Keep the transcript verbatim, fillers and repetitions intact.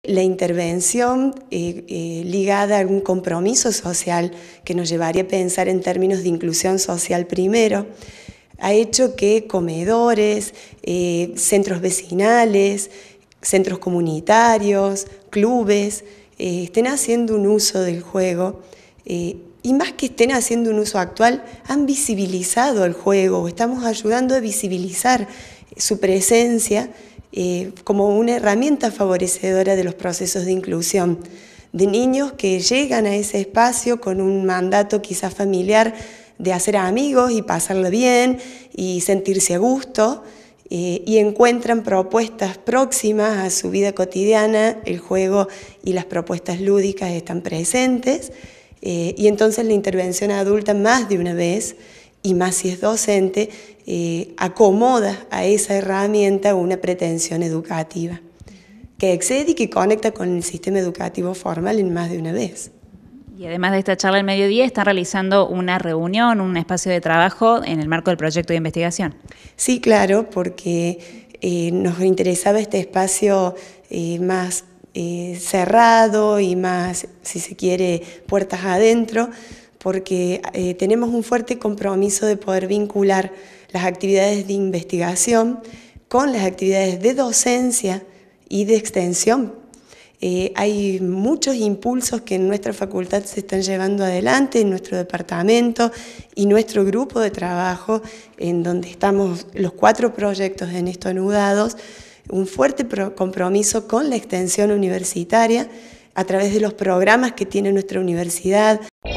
La intervención eh, eh, ligada a algún compromiso social que nos llevaría a pensar en términos de inclusión social primero, ha hecho que comedores, eh, centros vecinales, centros comunitarios, clubes, eh, estén haciendo un uso del juego eh, y más que estén haciendo un uso actual, han visibilizado el juego, estamos ayudando a visibilizar su presencia eh, como una herramienta favorecedora de los procesos de inclusión, de niños que llegan a ese espacio con un mandato quizás familiar de hacer amigos y pasarlo bien y sentirse a gusto, eh, y encuentran propuestas próximas a su vida cotidiana, el juego y las propuestas lúdicas están presentes, eh, y entonces la intervención adulta más de una vez, y más si es docente, eh, acomoda a esa herramienta una pretensión educativa, que excede y que conecta con el sistema educativo formal en más de una vez. Y además de esta charla del mediodía, están realizando una reunión, un espacio de trabajo en el marco del proyecto de investigación. Sí, claro, porque eh, nos interesaba este espacio eh, más eh, cerrado y más, si se quiere, puertas adentro, porque eh, tenemos un fuerte compromiso de poder vincular las actividades de investigación con las actividades de docencia y de extensión. Eh, hay muchos impulsos que en nuestra facultad se están llevando adelante, en nuestro departamento y nuestro grupo de trabajo, en donde estamos los cuatro proyectos en esto anudados, un fuerte compromiso con la extensión universitaria a través de los programas que tiene nuestra universidad.